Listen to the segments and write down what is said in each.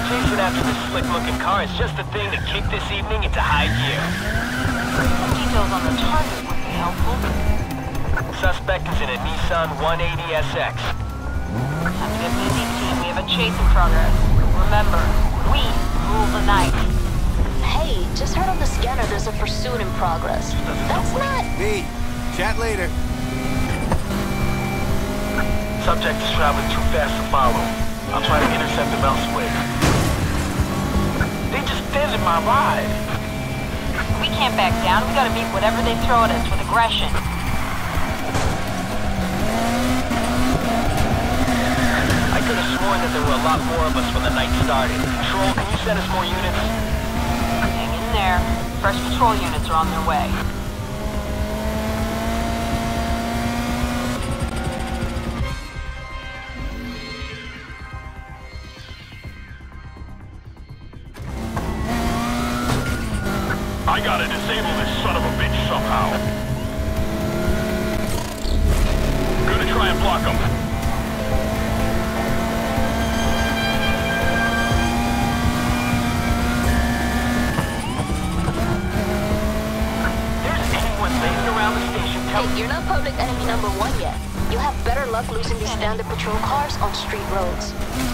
Chasing after this slick-looking car is just the thing to kick this evening into high gear. Some details on the target would be helpful. Suspect is in a Nissan 180SX. Time to get busy, team. We have a chase in progress. Remember, we rule the night. Hey, just heard on the scanner there's a pursuit in progress. That's not... Me. Chat later. Subject is traveling too fast to follow. I'll try to intercept him elsewhere. They just ended my ride. We can't back down. We gotta meet whatever they throw at us with aggression. I could have sworn that there were a lot more of us when the night started. Control, can you send us more units? Hang in there. Fresh patrol units are on their way. I gotta disable this son of a bitch somehow. Gonna try and block him. There's anyone laying around the station. Hey, you're not public enemy number 1 yet. You'll have better luck losing these standard patrol cars on street roads.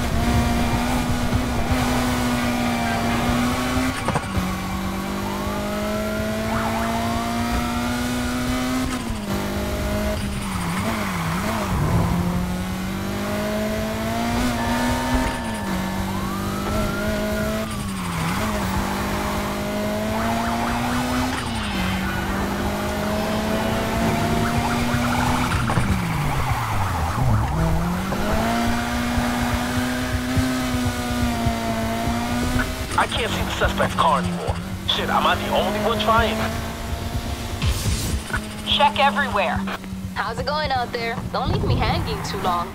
I can't see the suspect's car anymore. Shit, am I the only one trying? Check everywhere. How's it going out there? Don't leave me hanging too long.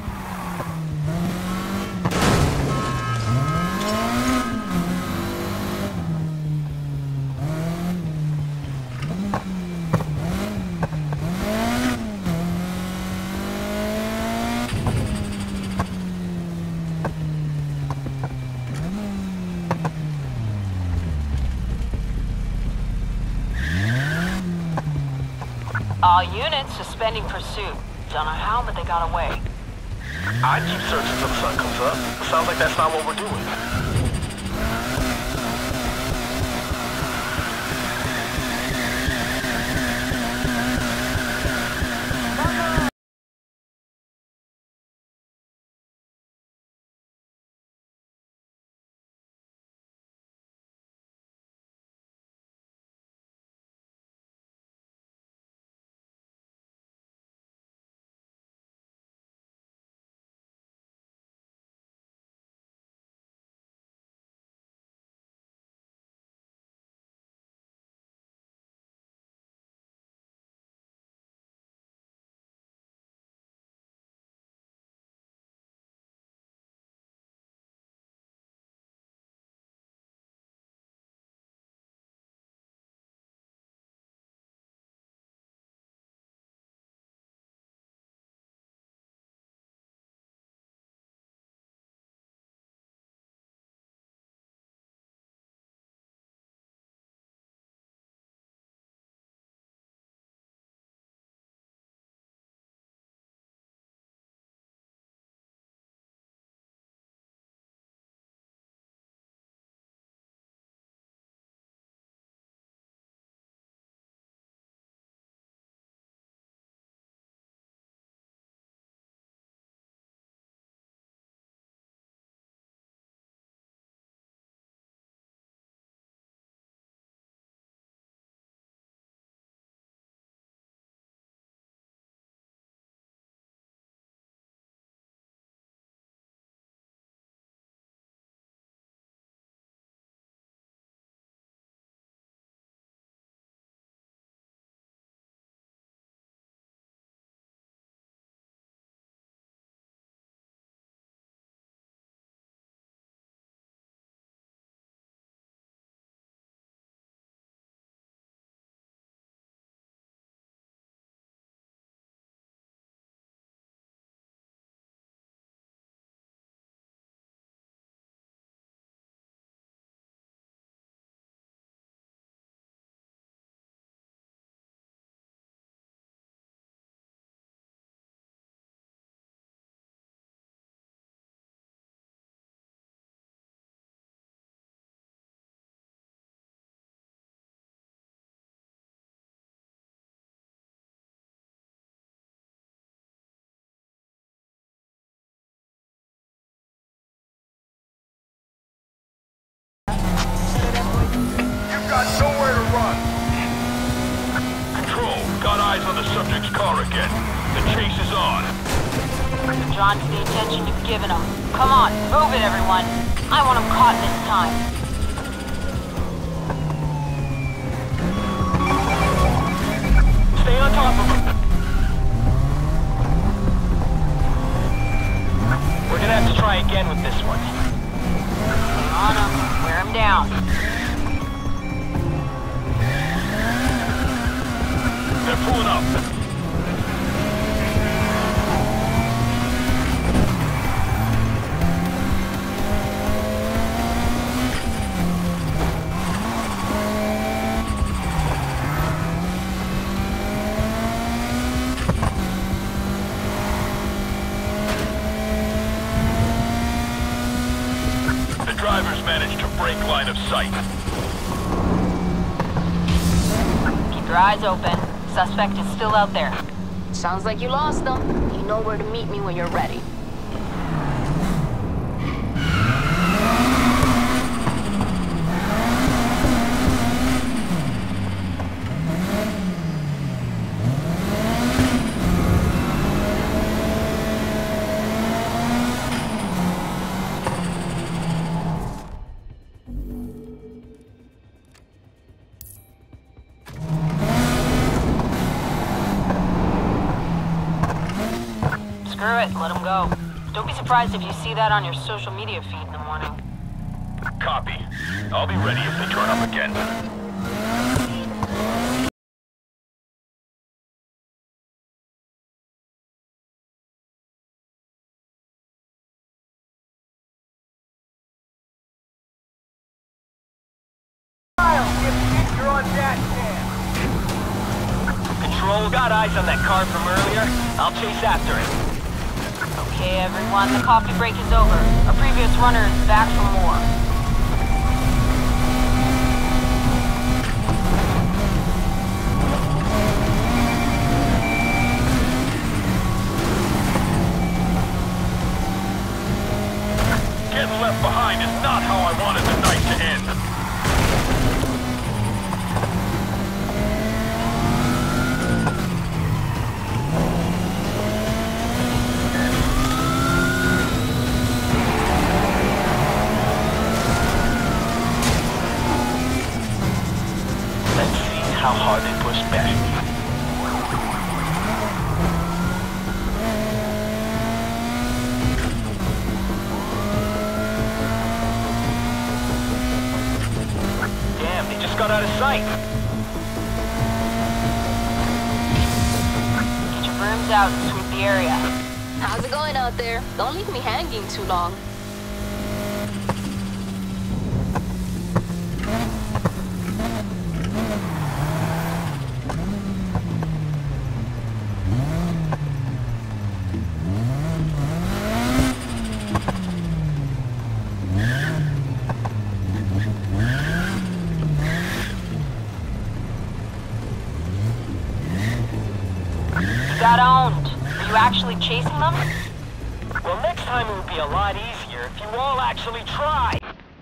All units suspending pursuit. Don't know how, but they got away. I keep searching till the sun comes up. Sounds like that's not what we're doing. got nowhere to run. Control, got eyes on the subject's car again. The chase is on. Drawn to the attention you've given him. Come on, move it, everyone. I want him caught this time. Stay on top of him. We're gonna have to try again with this one. Stay on him. Wear him down. They're pulling up. The drivers managed to break line of sight. Keep your eyes open. Suspect is still out there. Sounds like you lost them. You know where to meet me when you're ready. Screw it, let him go. Don't be surprised if you see that on your social media feed in the morning. Copy. I'll be ready if they turn up again. You're on that cam. Control, got eyes on that car from earlier. I'll chase after it. Okay, everyone, the coffee break is over. Our previous runner is back for more. Getting left behind is not how I wanted the night to end. How hard they push back. Damn, they just got out of sight. Get your brooms out and sweep the area. How's it going out there? Don't leave me hanging too long. Got owned. Are you actually chasing them? Well, next time it would be a lot easier if you all actually tried.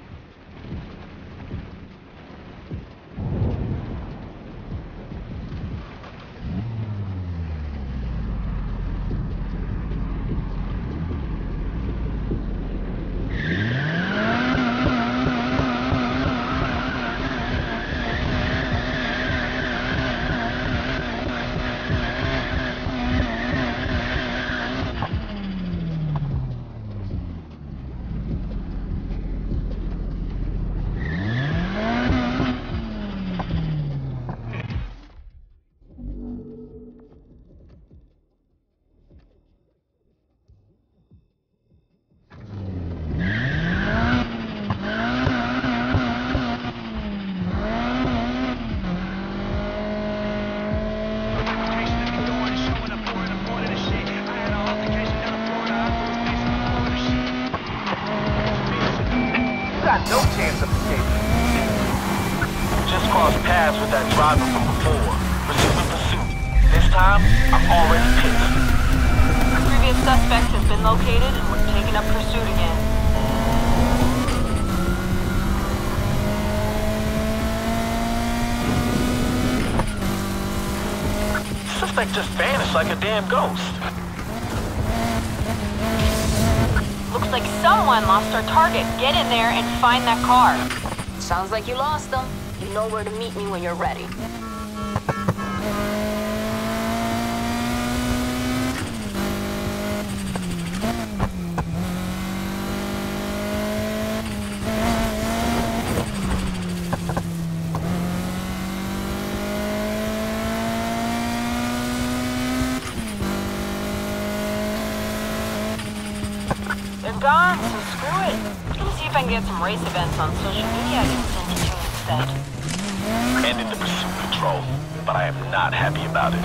No chance of escaping. Just crossed paths with that driver from before. Resuming pursuit. This time, I'm already pissed. Previous suspect has been located and we're taking up pursuit again. suspect just vanished like a damn ghost. Looks like someone lost our target. Get in there and find that car. Sounds like you lost them. You know where to meet me when you're ready. They're gone, so screw it. Let me see if I can get some race events on social media I can send you to instead. Ended the pursuit, Patrol, but I am not happy about it.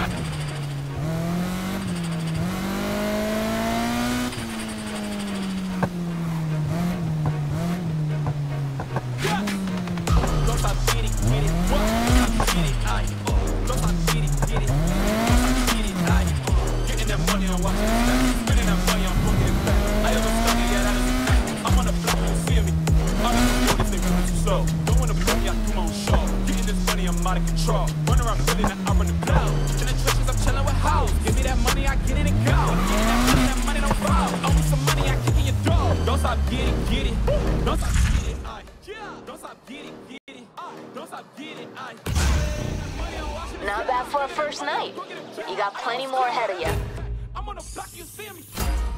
Not bad for a first night. You got plenty more ahead of you. I'm on the block, you see me?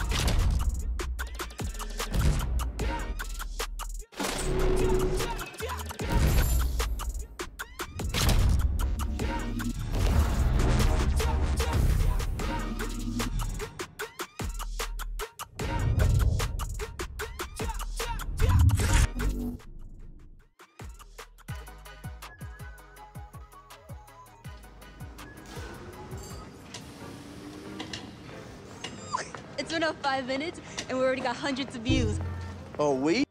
It's been up 5 minutes, and we already got hundreds of views. Oh, we?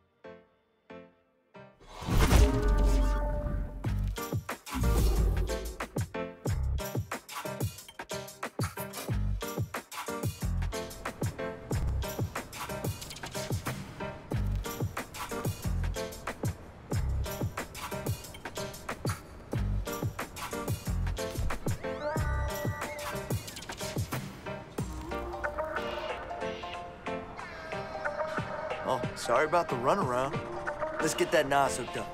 Oh, sorry about the runaround. Let's get that NOS hooked up.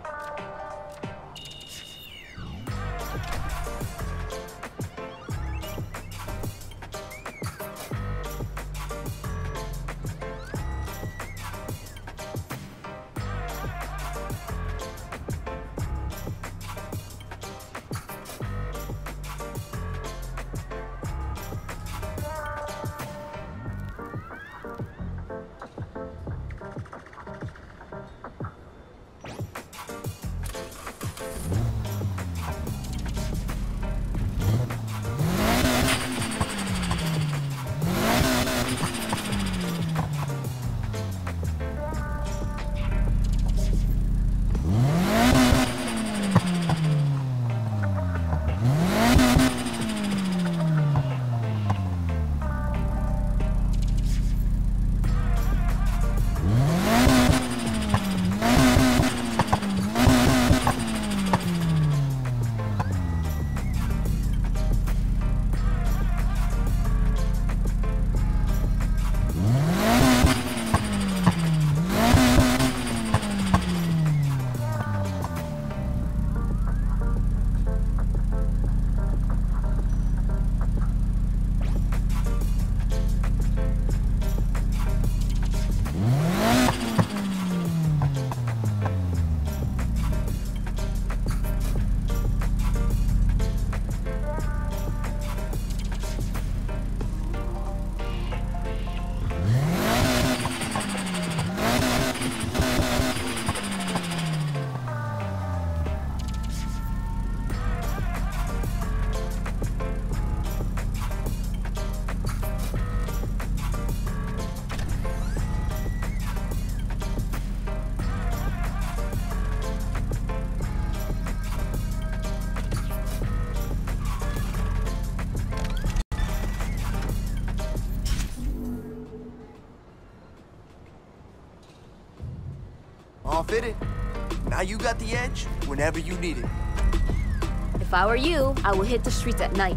All fitted. Now you got the edge whenever you need it. If I were you, I would hit the streets at night.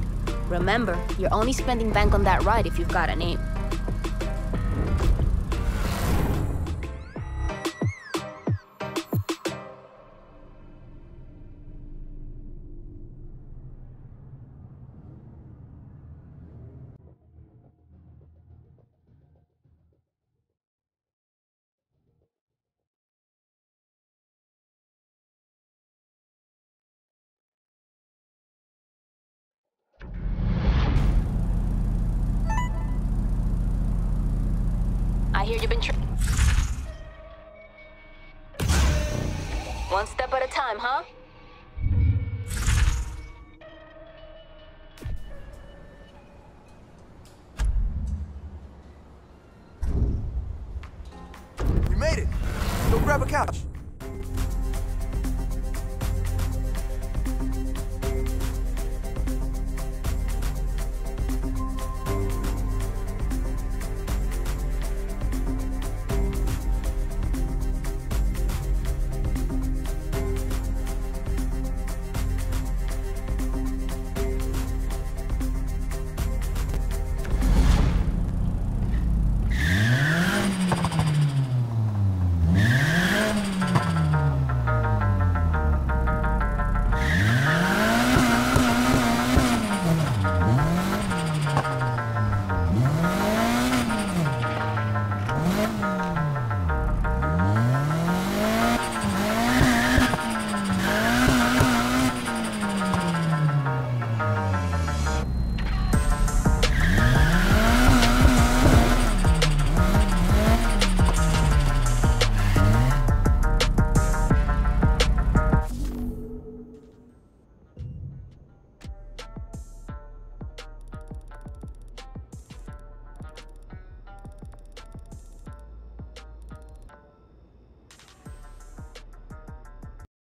Remember, you're only spending bank on that ride if you've got a name. I hear you've been one step at a time, huh? We made it. Go grab a couch.